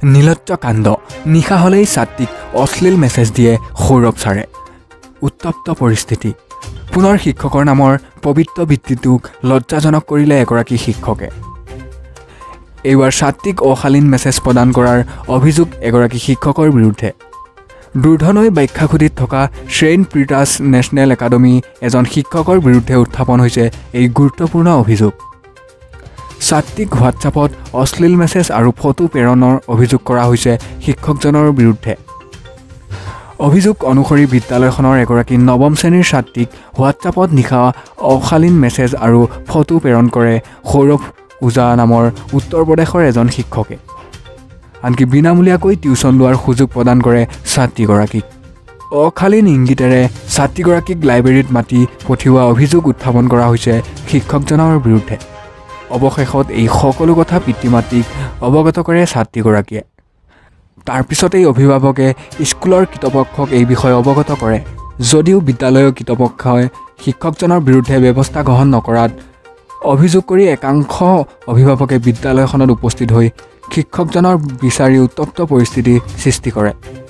নীলত্ব কাণ্ড নিশা হলেই ছাত্ৰীক অশ্লীল মেছেজ দিয়ে সৌৰভ ছাৰে উত্তপ্ত পৰিস্থিতি পুনৰ শিক্ষকৰ নামৰ পবিত্ৰ বৃত্তিটোক লজ্জাজনক কৰিলে এগৰাকী শিক্ষকে এইবাৰ ছাত্ৰীক অশালীন মেছেজ প্ৰদান কৰাৰ অভিযোগ এগৰাকী শিক্ষকৰ বিৰুদ্ধে দুৰ্ধনৈ ব্যাখ্যাখুদিত থকা শ্ৰেইণ্ট পিটাৰ্ছ নেশ্যনেল একাডেমী এজন শিক্ষকৰ বিৰুদ্ধে উত্থাপন হৈছে এই গুৰুত্বপূৰ্ণ অভিযোগ ছাত্ৰীক হোৱাটছআপত অশ্লীল মেছেজ আৰু ফটো প্ৰেৰণৰ অভিযোগ কৰা হৈছে শিক্ষকজনৰ বিৰুদ্ধে অভিযোগ অনুসৰি বিদ্যালয়খনৰ এগৰাকী নৱম শ্ৰেণীৰ ছাত্ৰীক হোৱাটছআপত নিশা অশালীন মেছেজ আৰু ফটো প্ৰেৰণ কৰে সৌৰভ ওজা নামৰ উত্তৰ প্ৰদেশৰ এজন শিক্ষকে আনকি বিনামূলীয়াকৈ টিউচন লোৱাৰ সুযোগ প্ৰদান কৰে ছাত্ৰীগৰাকীক অশালীন ইংগিতেৰে ছাত্ৰীগৰাকীক লাইব্ৰেৰীত মাতি পঠিওৱা অভিযোগ উত্থাপন কৰা হৈছে শিক্ষকজনৰ বিৰুদ্ধে অৱশেষত এই সকলো কথা পিতৃ মাতৃক অৱগত কৰে ছাত্ৰীগৰাকীয়ে তাৰ পিছতেই অভিভাৱকে স্কুলৰ কৰ্তৃপক্ষক এই বিষয়ে অৱগত কৰে যদিও বিদ্যালয়ৰ কৰ্তৃপক্ষই শিক্ষকজনৰ বিৰুদ্ধে ব্যৱস্থা গ্ৰহণ নকৰাত অভিযোগ কৰি একাংশ অভিভাৱকে বিদ্যালয়খনত উপস্থিত হৈ শিক্ষকজনৰ বিচাৰি উত্তপ্ত পৰিস্থিতি সৃষ্টি কৰে